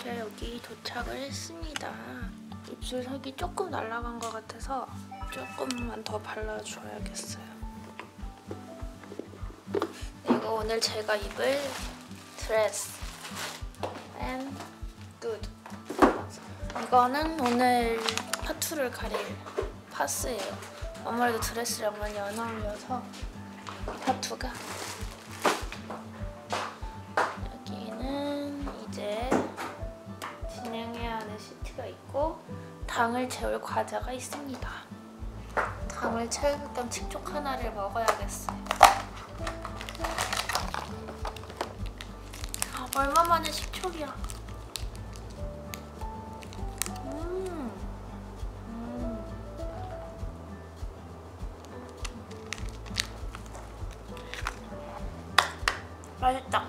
자, 여기 도착을 했습니다. 입술색이 조금 날아간 것 같아서 조금만 더 발라줘야겠어요. 이거 오늘 제가 입을 드레스 and good. 이거는 오늘 파투를 가릴 파스예요. 아무래도 드레스랑 많이 안 어울려서 파투가. 여기는 이제 진행해야 하는 시트가 있고 당을 채울 과자가 있습니다. 당을 채울 겸 칙촉 하나를 먹어야겠어요. 얼마 만에 식촉이야. 맛있다.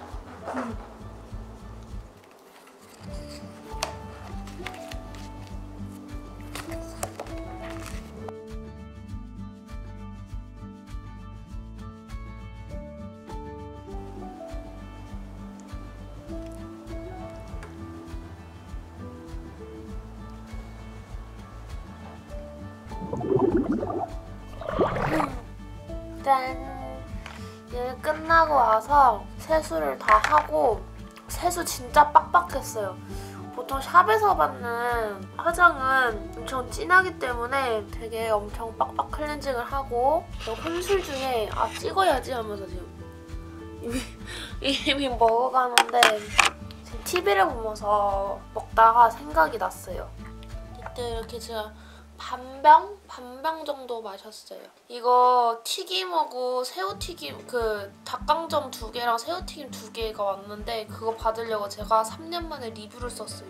짠! 일 끝나고 와서 세수를 다 하고 세수 진짜 빡빡했어요. 보통 샵에서 받는 화장은 엄청 진하기 때문에 되게 엄청 빡빡 클렌징을 하고 혼술 중에 아 찍어야지 하면서 지금 이미 먹어가는데 지금 TV를 보면서 먹다가 생각이 났어요. 이때 이렇게 제가 반병 정도 마셨어요. 이거 튀김하고 새우튀김, 그 닭강정 2개랑 새우튀김 2개가 왔는데 그거 받으려고 제가 3년 만에 리뷰를 썼어요.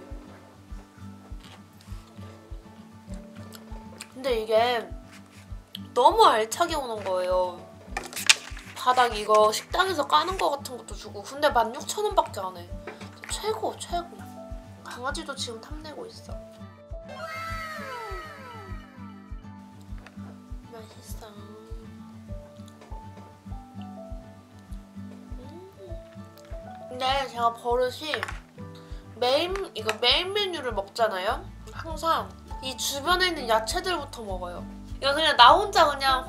근데 이게 너무 알차게 오는 거예요. 바닥 이거 식당에서 까는 거 같은 것도 주고. 근데 16,000원밖에 안 해. 최고. 강아지도 지금 탐내고 있어. 맛있어. 근데 제가 버릇이 이거 메인 메뉴를 먹잖아요? 항상 이 주변에 있는 야채들부터 먹어요. 이거 그냥 나 혼자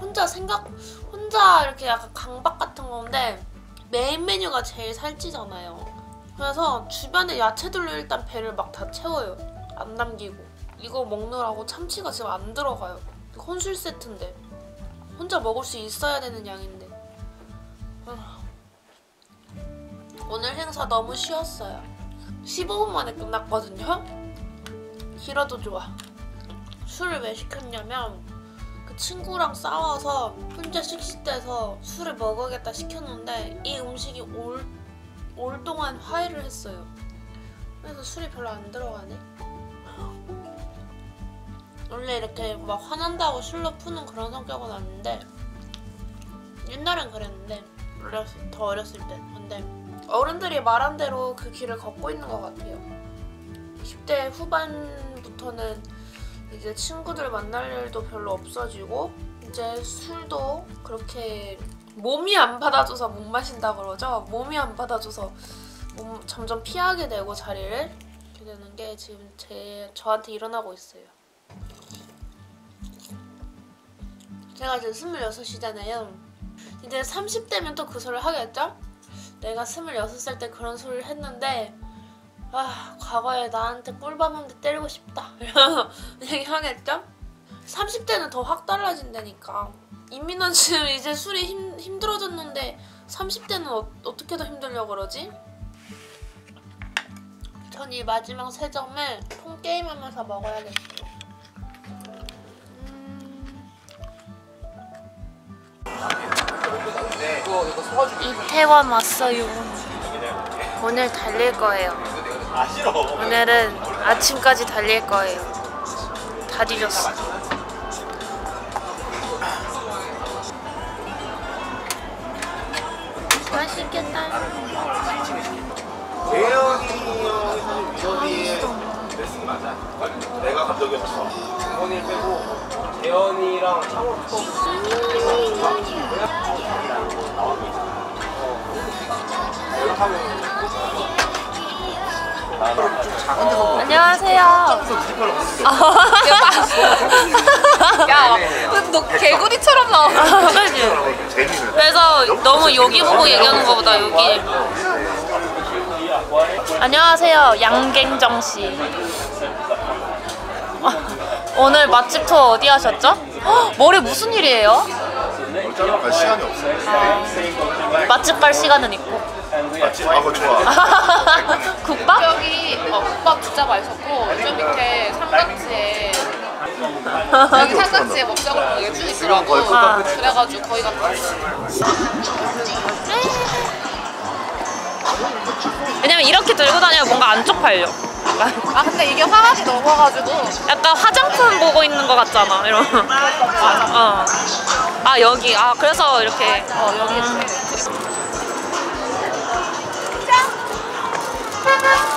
이렇게 약간 강박 같은 건데 메인 메뉴가 제일 살찌잖아요. 그래서 주변에 야채들로 일단 배를 막 다 채워요. 안 남기고. 이거 먹느라고 참치가 지금 안 들어가요. 혼술 세트인데 혼자 먹을 수 있어야 되는 양인데. 오늘 행사 너무 쉬웠어요. 15분 만에 끝났거든요? 길어도 좋아. 술을 왜 시켰냐면 그 친구랑 싸워서 혼자 씩씩대서 술을 먹어야겠다 시켰는데 이 음식이 올 동안 화해를 했어요. 그래서 술이 별로 안 들어가네. 원래 이렇게 막 화난다고 술로 푸는 그런 성격은 아닌데 옛날엔 그랬는데 더 어렸을 때. 근데 어른들이 말한 대로 그 길을 걷고 있는 것 같아요. 10대 후반부터는 이제 친구들 만날 일도 별로 없어지고 이제 술도 그렇게 몸이 안 받아줘서 못 마신다 그러죠. 몸이 안 받아줘서 점점 피하게 되고 자리를 이렇게 되는 게 지금 저한테 일어나고 있어요. 제가 이제 26이잖아요. 이제 30대면 또 그 소리를 하겠죠? 내가 26살 때 그런 소리를 했는데 아 과거에 나한테 꿀밤 한 대 때리고 싶다 이러면서 얘기하겠죠? 30대는 더 확 달라진다니까. 이민원 지금 이제 술이 힘들어졌는데 30대는 어떻게 더 힘들려고 그러지? 전 이 마지막 3점을 폰게임하면서 먹어야겠어요. 이태원 왔어요. 오늘 달릴 거예요. 오늘은 아침까지 달릴 거예요. 다 뒤졌어. 맛있겠다. 대현이 형이 사실 위협이 레슨 맞아. 내가 감독이었어. 원일 빼고 대현이랑 창호 연락하고 안녕하세요. 야, 너 개구리처럼 나와. 그래서 너무 여기 보고 얘기하는 것보다 여기. 안녕하세요, 양갱정 씨. 오늘 맛집 투어 어디 하셨죠? 헉, 머리 무슨 일이에요? 갈 시간이 없어요. 맛집 갈 시간은 있고. 맛집 하고 좋아. 국밥? 여기 국밥 진짜 맛있었고 저 밑에 삼각지에 여기 삼각지에 먹자고 이게 쭉 있더라고. 아. 그래가지고 거기 갔다 왔어. 왜냐면 이렇게 들고 다니면 뭔가 안 쪽팔려. 아 근데 이게 화각이 넘어가지고 약간 화장품 보고 있는 것 같잖아. 이런. 어. 아 여기. 아 그래서 이렇게. 여기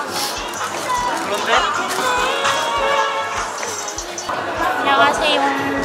안녕하세요.